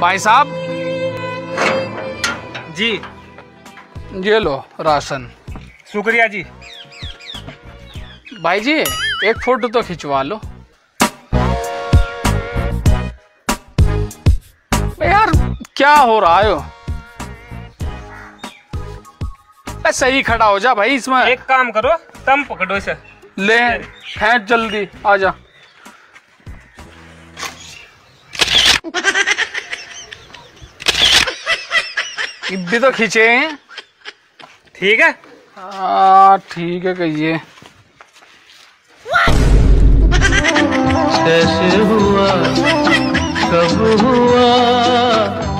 भाई साहब जी, ये लो राशन। शुक्रिया जी। भाई जी एक फोटो तो खिंचवा लो। यार क्या हो रहा है? सही खड़ा हो जा भाई इसमें। एक काम करो, तुम पकड़ो इसे। ले खींच जल्दी, आजा। भी तो खींचे हैं। ठीक है। ठीक है कहिए। कैसे हुआ, कब हुआ,